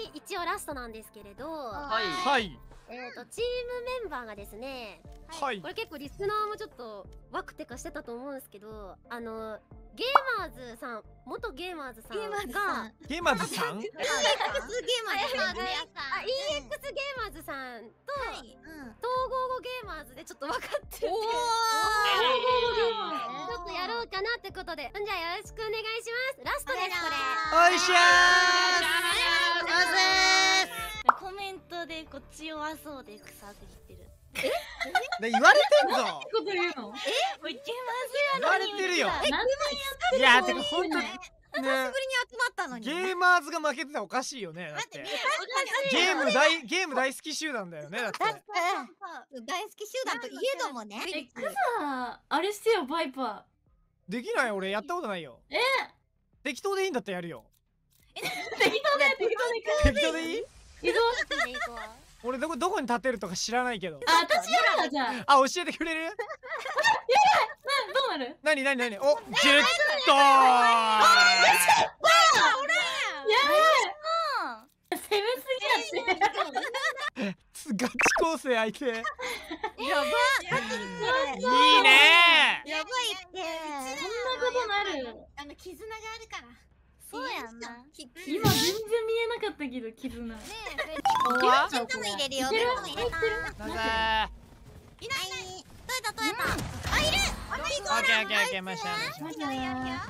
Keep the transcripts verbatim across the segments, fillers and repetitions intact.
一応ラストなんですけれど、 はいはいえっとチームメンバーがですね、 はいこれ結構リスナーもちょっとワクテカしてたと思うんですけど、あのゲーマーズさん、元ゲーマーズさんがゲーマーズさんイーエックス ゲーマーズさんね。 あ イーエックス ゲーマーズさんとはい。うん。 統合ゲーマーズでちょっと分かってて、 おお。 ちょっとやろうかなってことで、じゃあよろしくお願いします。ラストですこれ。 おいしゃコメントでこっち弱そうで腐ってきてる。 ーで言われてんぞこと言うの？ え、いけ言われてるよなんいやてかほんとね久しぶりに集まったのに。 ゲーマーズが負けてたらおかしいよねだってゲーム大ゲーム大好き集団だよねだって大好き集団といえどもね。 え、クサあれしてよバイパできない俺やったことないよー。え？ 適当でいいんだったらやるよ適当で適当で適当でいい移動。 俺どこどこに立てるとか知らないけどあ、私やるわじゃあ。 あ教えてくれるな、どうなる？ なになになにおギュッとー攻めすぎやって。 ガチ構成相手いいやばねやばいって。 そんなことなる。 あの絆があるから。 そうやんな。 今全然見えなかったけど絆。 ねここはえ、ベトも入れるよ。 いけるベトも入れた。 なんだいない。取れた取れた。あ、いる。あ、いいーオッケーオッケーオッケーマシャマシャいいよいいよいいよ。いいよ。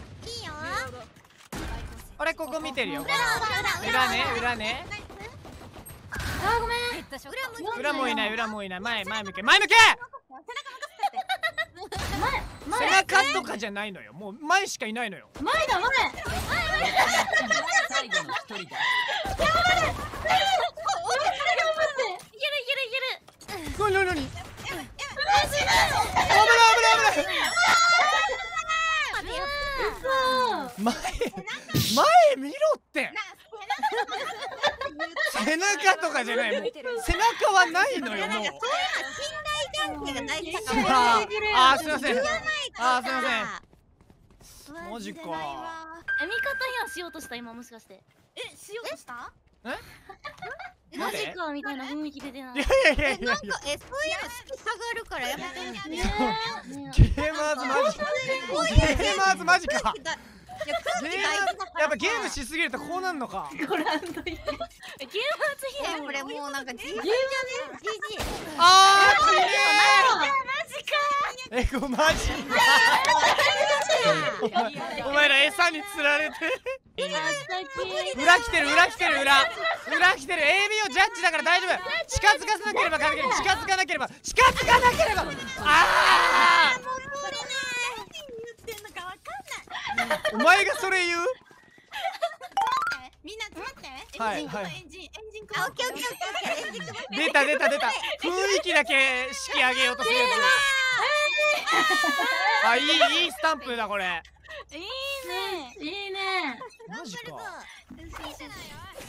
俺ここ見てるよ裏裏裏ね裏ねあ、ごめん。 裏向裏もいない裏もいない前前向け前向け背中とかじゃないのよもう前しかいないのよ前だ前。 最後の一人だ。 なになになに危ない危ない危ない前前見ろって背中とかじゃないもう背中はないのよもう信頼関係が大事だかあら。 ーあーすいませんあーすいませんマジかえ、味方批判しようとした今もしかして。 え、しようとした？ マジかみたいな雰囲気出てないい。やいやいやいやなんかえ、そういうの好き下がるからやめて。 ねゲーマーズマジゲーマーズマジかいや、空ゲー気大事だから。 やっぱゲームしすぎるとこうなんのかえ。ご覧といて。 ゲーム発え、 批判これもうなんか ジージー じゃね ジージー。 あーきれーえこマジお前お前ら餌に釣られて裏来てる裏来てる裏裏来てる エービー をジャッジだから大丈夫近づかせなければ近づかなければ近づかなければああ言ってんのかわかんない。 お前がそれ言うみんな待って。 はいはいエンジンエンジン。あ、オッケーオッケーオッケー。エンジン組め。 出た出た出た雰囲気だけ式上げようとするやつあいいいいスタンプだこれいいね。 いいね。 マジかえ、もう一回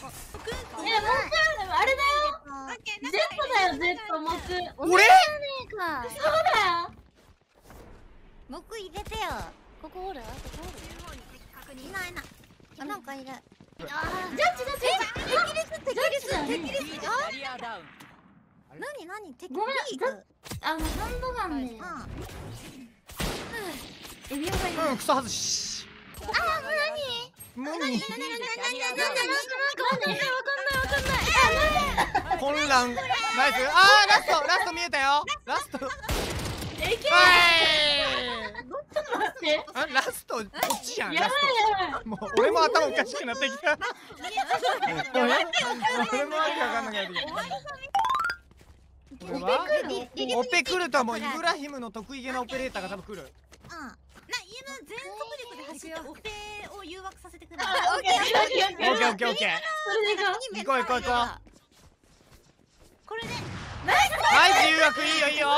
あれだよ。Z だよ Z 木。 俺か。 そうだよ。 木入れてよ。 ここおる？ここおる？ いないな。あ、なんかいる。 ジャッジだって。 敵です敵です。敵です。あ、 バリアダウン。 なになに敵ごめんリーグ。 あのハンドガンね。 あ、 エビオがいる。 うん草外しあ、なに？ もうなになになになになに混乱ナイスあーラストラスト見えたよラストえ、いけ。 はいちょっと待って。 あラストこっちじゃんやばラスいやばい。 トもう俺も頭おかしくなってきた俺俺もわけわかんなくなってきたこれはオペ来るともうイブラヒムの得意げなオペレーターが多分来るうん。な、家の全速力で走ってオペを誘惑させてくれ。 あ、オッケーオッケーオッケー。 オッケーオッケーオッケーそれでいこう。 行こう行こう行こうこれで。 はい自由枠いいよいいよ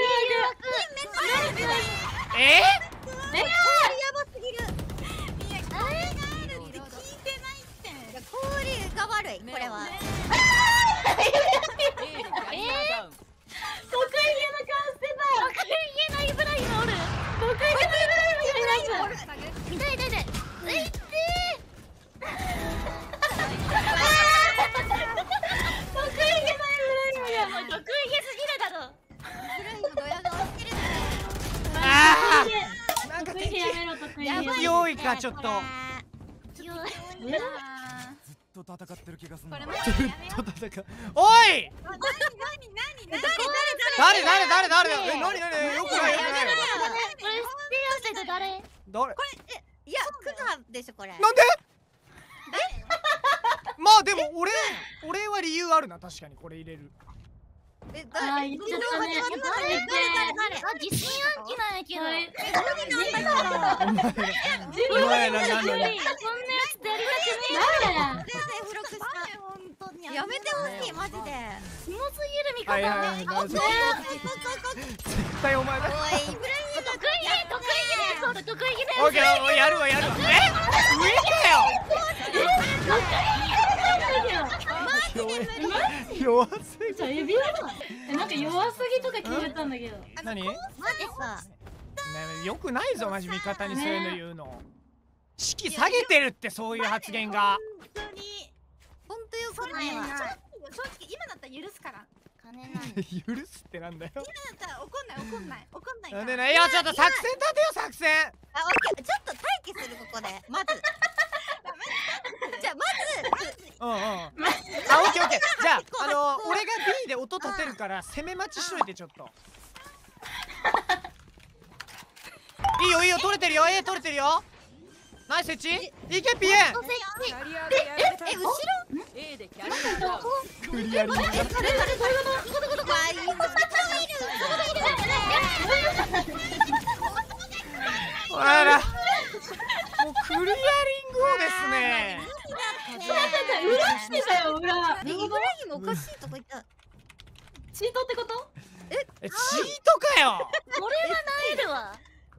ええー、やばすぎる。いや、これがあるって聞いてないって。いや、氷が悪い、これは。 A でバリアダウン。 得意げな顔してた。 得意げなイブラヒムおる。 得意げなイブラヒムがいます。 痛い痛い痛い。えいってー。 かちょっと。 ずっと戦ってる気がするな。 ずっと戦う。おい。誰誰誰誰だ。え、なになに、よくないよくない。 これステアセって誰？ 誰？ いや、クズハでしょこれ。 なんで？まあでも俺俺は理由あるな、確かにこれ入れる。 え、 あー言っちゃったね。あ、疑心暗鬼なんやけど。 お前ら何そんなやなの？ つってやりたくねえから。 やめてほしいマジで。 キモすぎる味はいはい方。 はい。なるほど絶対お前だ。 おい、イブラヒム得意げ得意げそうだ得意げだよ。 オッケー、やるわやるわ。え？上かよ。弱すぎ。 じゃあ指輪だ。え、なんか弱すぎとか聞こえたんだけど。 何？ マジさ。 ね、よくないぞマジ味方にそういうの言うの。士気下げてるってそういう発言が。 本当に本当よくないわ。 正直今だったら許すから。 金なん許すってなんだよ。 今だったら怒んない怒んない怒んないから。 なんでね、いやちょっと作戦立てよ作戦。 あ、オッケー。ちょっと待機するここで。まず。じゃあまず。 うんうん。あ、オッケーオッケー。じゃああの俺が B で音立てるから攻め待ちしといてちょっと。いいよいいよ、取れてるよ。え、取れてるよ。ナイスエッチ。いけピエン。 え、後ろ？ A でキャリアダウン。 クリアリング。あら。もうクリアリングをですね。 裏してたよ裏。 イブラヒムおかしいとこ行った。 チートってこと？ え、チートかよ。 これはないるわ。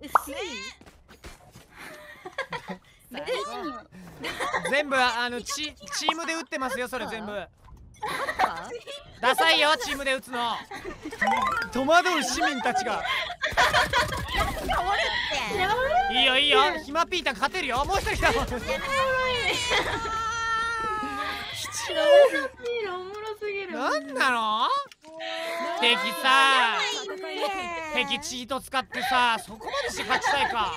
全部あのチチームで打ってますよそれ全部。ダサいよチームで打つの。戸惑う市民たちが。いいよいいよ、ヒマピータ勝てるよ。もう一人来た。 おもろすぎる。 なんなの？敵さ、敵チート使ってさ、そこまでして勝ちたいか。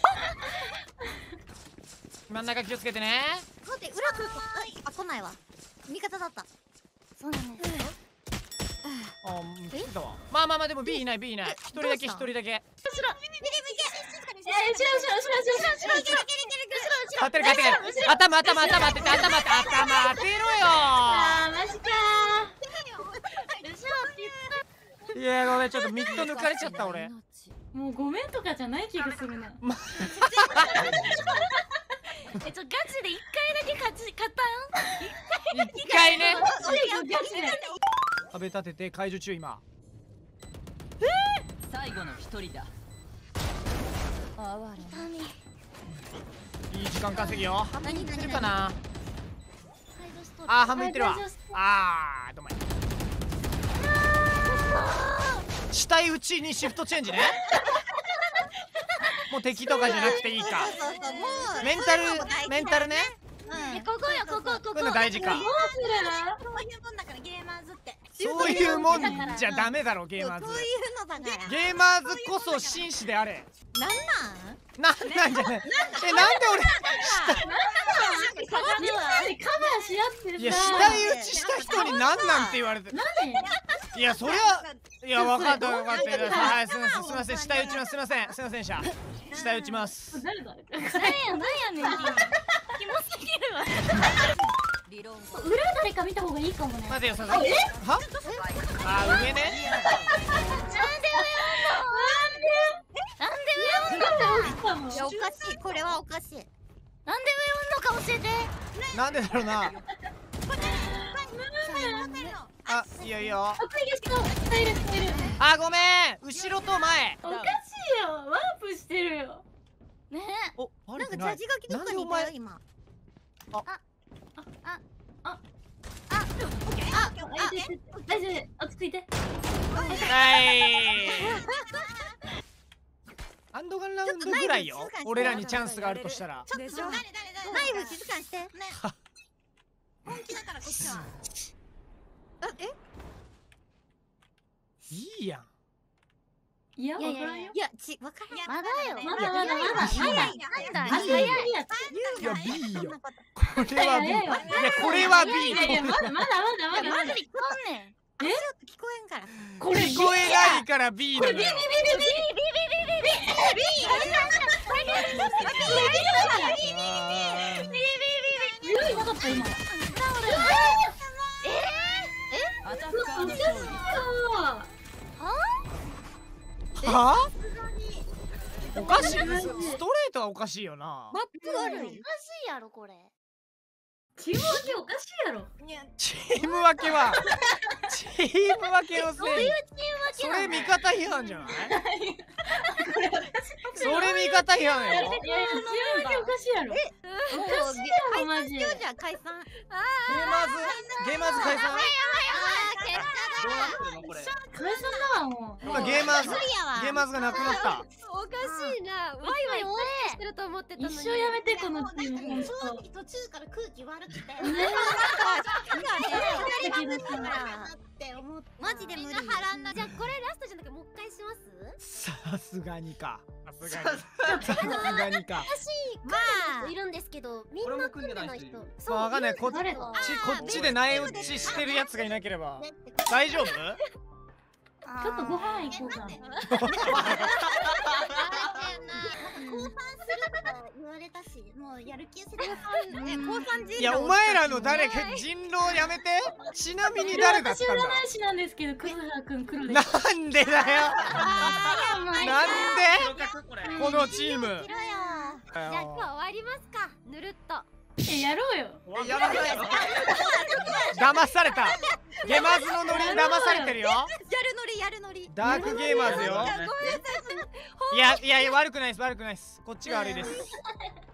真ん中気をつけてね。 待って、裏来る。あ、来ないわ。味方だった。 そうなんです。 あ、来てたわ。まあまあまあでも B いない B いない。一人だけ一人だけ。 え、後ろ後ろ後ろ後ろ後ろ後ろ後ろ後ろ勝ってる勝ってる。頭頭頭当てて頭当て頭当てろよ。 あーマジかいやごめん、ちょっとミッド抜かれちゃった俺。 ー。もうごめんとかじゃない気がするな。 え、ちょガチで一回だけ勝ち勝ったん？ 一回ね。 ガチで。 壁立てて解除中今。 最後の一人だ。 いい時間稼ぎよ。半分いってるかな。 サイドストーリー。 あー半分いってるわ。あーどうも。死体打ちにシフトチェンジね。もう敵とかじゃなくていいか。 そうそうそう、もう。 メンタルメンタルね。 うん。 ここよここここ。 こういうの大事か。 どうすそういうもんだからゲーマーズって。 そういうもんじゃダメだろゲーマーズ。 そういうのだから。 ゲーマーズこそ紳士であれ。 なんなん？ なんなんじゃない。え、なんで俺る？カバーし合ってるさ。 いや死体打ちした人になんなんて言われて。いやそりゃいや分かった分かった。はいすみませんすみません死体打ちます。すみませんすみませんでした死体打ちます。 誰だ？ 何や何やねん。キモすぎるわ。 理論裏誰か見た方がいいかもね。 待てよさすがに。は？あー上ね。 なんで上おんの？なんで上おんの？ なんでいや、おかしい。これはおかしい。 なんで上おんのか教えて。 なんでだろうな。あいいよいいよ。 あ、これが違う。スタイルスタイル。 あごめん後ろと前。 おかしいよ。ワープしてるよ。 ねおバなんかジレてない。 ャージがきどっかにいたよ今。 大丈夫。落ち着いて。 はいアンドガンラウンドぐらいよ。俺らにチャンスがあるとしたら。 ちょっと誰誰誰ナイフ静かにして。ね。 本気だからこっちは。 あ、え？ いいやん。 いや、わいやいやからんよ。 いや、ち、わからん。 まだよ。 まだまだまだ。まだ。 早い。 早いやいや B よこつ。 れは B いやこれは B いやいや、まだまだまだまだまだ。 聞こんねん。 え、聞こえんから。 これ聞こえないから B なのよゆるいなかった今。 アタッカーの勝利。 はおかしいストレートはおかしいよなマップ悪い。 おかしいやろこれ。 チーム分けおかしいやろ。 チーム分けはチーム分けのせいそういうチーム分けそなのれ味方批判じゃないそれ味方批判よいやいや、チーム分けおかしいやろ。おかしいやろ、マジ。 じゃあ解散。 ゲーマーズゲーマーズ解散どうなってるのこれ。 解散だわ、もう。 今ゲーマーズ無理やわ。 ゲーマーズがなくなったおかしいな。ワイワイしてると思ってたのに。 一生やめて、このチーム。ほんと。 正直途中から空気悪くて。って思ってマジで無理。 じゃあこれラストじゃなくてもう一回しますさすがにかさすがにさすがにかまあいるんですけど、みんな組んでない人。 まあわかんないこっち誰だこっちで苗打ちしてるやつがいなければ大丈夫ちょっとご飯行こうか。 降参するとか言われたし、もうやる気せてね、高三人いやお前らの誰か人狼やめてちなみに誰だったんだ私占い師なんですけど、くずはくん黒で。 なんでだよなんこれ。 でこのチームじゃあ今日終わりますか。ぬるっと。 え、やろうよ。 やばいやばい。 騙されたゲマーズのノリに騙されてるよやるノリやるノリ。 ダークゲーマーズよいやいや悪くないです悪くないですこっちが悪いです